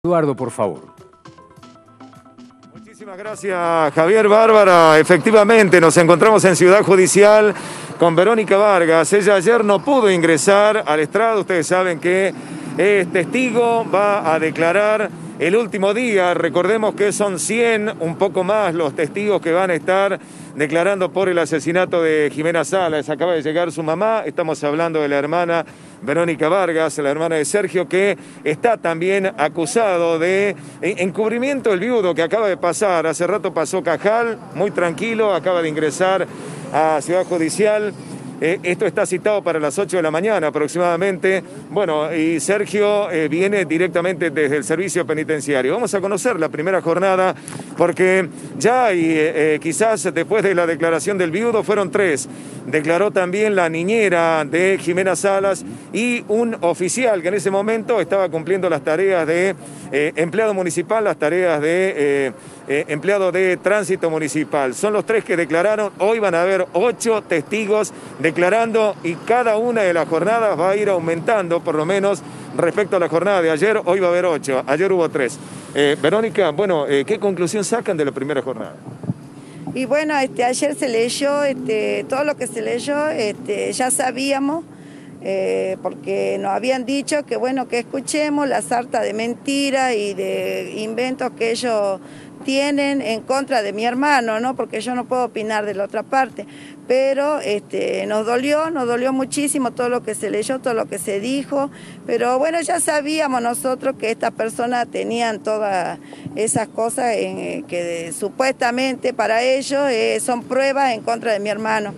Eduardo, por favor. Muchísimas gracias, Javier. Bárbara. Efectivamente, nos encontramos en Ciudad Judicial con Verónica Vargas. Ella ayer no pudo ingresar al estrado. Ustedes saben que es testigo, va a declarar el último día. Recordemos que son 100, un poco más, los testigos que van a estar declarando por el asesinato de Jimena Salas. Acaba de llegar su mamá. Estamos hablando de la hermana Verónica Vargas, la hermana de Sergio, que está también acusado de encubrimiento del viudo que acaba de pasar. Hace rato pasó Cajal, muy tranquilo, acaba de ingresar a Ciudad Judicial. Esto está citado para las 8 de la mañana aproximadamente. Bueno, y Sergio viene directamente desde el servicio penitenciario. Vamos a conocer la primera jornada porque ya y quizás después de la declaración del viudo fueron 3. Declaró también la niñera de Jimena Salas y un oficial que en ese momento estaba cumpliendo las tareas de empleado municipal, las tareas de empleado de tránsito municipal. Son los 3 que declararon. Hoy van a haber 8 testigos declarando y cada una de las jornadas va a ir aumentando, por lo menos respecto a la jornada de ayer. Hoy va a haber 8, ayer hubo 3. Verónica, bueno, ¿qué conclusión sacan de la primera jornada? Y bueno, ayer se leyó, todo lo que se leyó, ya sabíamos, porque nos habían dicho que bueno, que escuchemos la sarta de mentiras y de inventos que ellos tienen en contra de mi hermano, ¿no? Porque yo no puedo opinar de la otra parte, pero nos dolió muchísimo todo lo que se leyó, todo lo que se dijo, pero bueno, ya sabíamos nosotros que estas personas tenían todas esas cosas que supuestamente para ellos son pruebas en contra de mi hermano.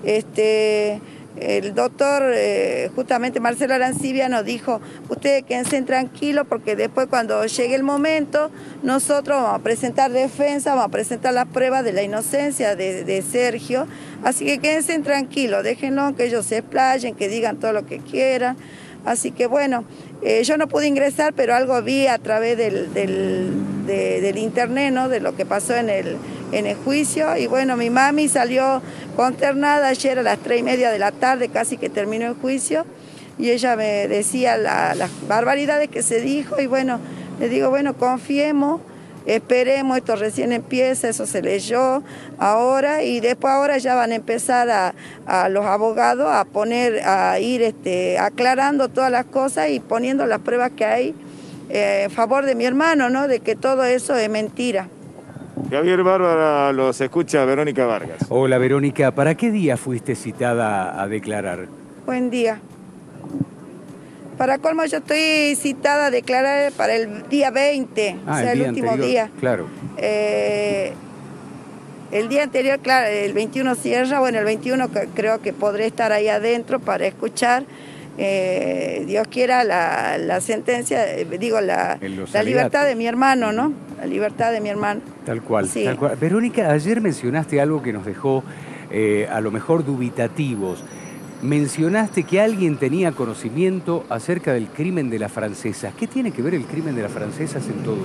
El doctor, justamente Marcelo Arancibia, nos dijo, ustedes quédense tranquilos porque después cuando llegue el momento, nosotros vamos a presentar defensa, vamos a presentar las pruebas de la inocencia de Sergio, así que quédense tranquilos, déjenlo que ellos se explayen, que digan todo lo que quieran. Así que bueno, yo no pude ingresar, pero algo vi a través del internet, ¿no? De lo que pasó en el juicio. Y bueno, mi mami salió consternada ayer a las 3:30 de la tarde, casi que terminó el juicio. Y ella me decía las barbaridades que se dijo. Y bueno, le digo, bueno, confiemos. Esperemos, esto recién empieza, eso se leyó ahora y después ahora ya van a empezar a los abogados a ir aclarando todas las cosas y poniendo las pruebas que hay a favor de mi hermano, ¿no? De que todo eso es mentira. Javier. Bárbara, los escucha Verónica Vargas. Hola Verónica, ¿para qué día fuiste citada a declarar? Buen día. Para colmo, yo estoy citada a declarar para el día 20, o sea, el último día. Claro. El día anterior, claro, el 21 cierra, bueno, el 21 creo que podré estar ahí adentro para escuchar, Dios quiera, la sentencia, la libertad de mi hermano, ¿no? La libertad de mi hermano. Tal cual, sí. Tal cual. Verónica, ayer mencionaste algo que nos dejó a lo mejor dubitativos. Mencionaste que alguien tenía conocimiento acerca del crimen de las francesas. ¿Qué tiene que ver el crimen de las francesas en todo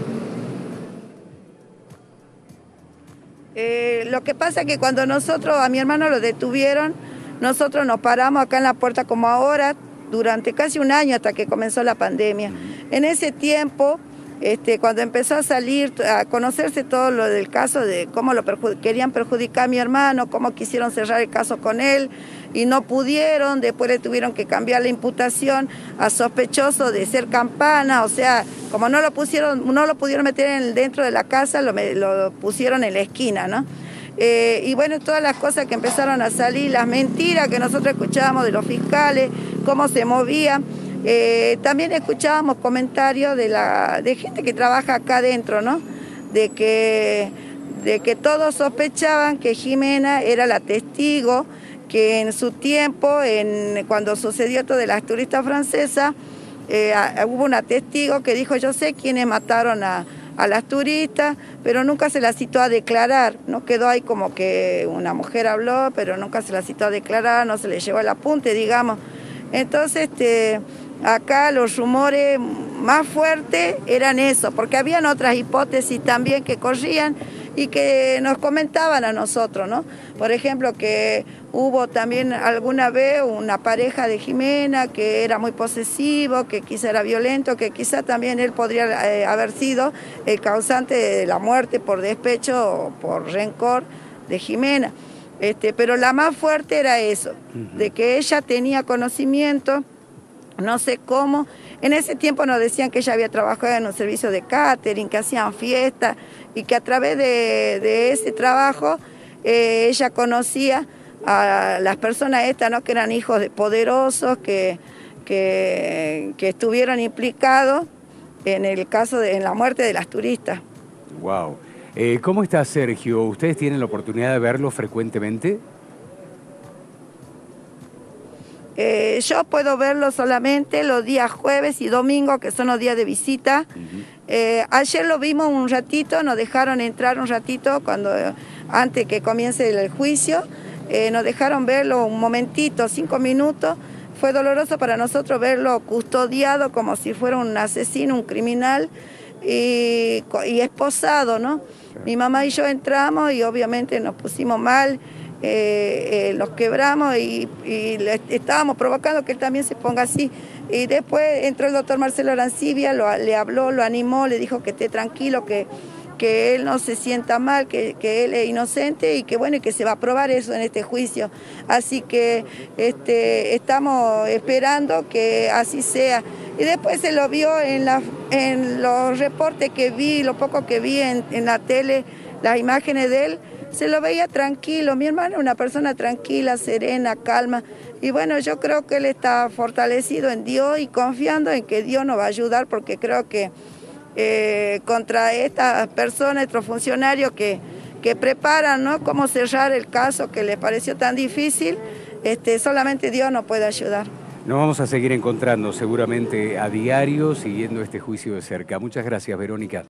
esto? Lo que pasa es que cuando a mi hermano lo detuvieron, nosotros nos paramos acá en la puerta como ahora, durante casi un año hasta que comenzó la pandemia. En ese tiempo, cuando empezó a salir, a conocerse todo lo del caso de cómo querían perjudicar a mi hermano, cómo quisieron cerrar el caso con él y no pudieron, después le tuvieron que cambiar la imputación a sospechoso de ser campana, o sea, como no lo pudieron meter dentro de la casa, lo pusieron en la esquina, ¿no? Y bueno, todas las cosas que empezaron a salir, las mentiras que nosotros escuchábamos de los fiscales, cómo se movían. También escuchábamos comentarios de gente que trabaja acá adentro, ¿no? De que todos sospechaban que Jimena era la testigo, que en su tiempo, cuando sucedió esto de las turistas francesas, hubo una testigo que dijo, yo sé quiénes mataron a las turistas, pero nunca se la citó a declarar, no quedó ahí como que una mujer habló, pero nunca se la citó a declarar, no se le llevó el apunte, digamos. Entonces, acá los rumores más fuertes eran eso, porque habían otras hipótesis también que corrían, y que nos comentaban a nosotros, ¿no? Por ejemplo, que hubo también alguna vez una pareja de Jimena que era muy posesivo, que quizá era violento, que quizá también él podría haber sido el causante de la muerte por despecho o por rencor de Jimena. Pero la más fuerte era eso, de que ella tenía conocimiento, no sé cómo. En ese tiempo nos decían que ella había trabajado en un servicio de catering, que hacían fiestas y que a través de ese trabajo ella conocía a las personas estas, ¿no? Que eran hijos de poderosos, que estuvieron implicados en el caso en la muerte de las turistas. Wow. ¿Cómo está Sergio? ¿Ustedes tienen la oportunidad de verlo frecuentemente? Yo puedo verlo solamente los días jueves y domingo, que son los días de visita. Ayer lo vimos un ratito, nos dejaron entrar un ratito antes que comience el juicio. Nos dejaron verlo un momentito, 5 minutos. Fue doloroso para nosotros verlo custodiado como si fuera un asesino, un criminal y esposado, ¿no? Mi mamá y yo entramos y obviamente nos pusimos mal. Nos quebramos y estábamos provocando que él también se ponga así. Y después entró el doctor Marcelo Arancibia, le habló, lo animó, le dijo que esté tranquilo, que él no se sienta mal, que él es inocente y que bueno, y que se va a probar eso en este juicio. Así que estamos esperando que así sea. Y después se lo vio en los reportes que vi, lo poco que vi en la tele, las imágenes de él. Se lo veía tranquilo, mi hermano es una persona tranquila, serena, calma. Y bueno, yo creo que él está fortalecido en Dios y confiando en que Dios nos va a ayudar, porque creo que contra estas personas, estos funcionarios que preparan, ¿no?, cómo cerrar el caso que les pareció tan difícil, solamente Dios nos puede ayudar. Nos vamos a seguir encontrando seguramente a diario, siguiendo este juicio de cerca. Muchas gracias, Verónica.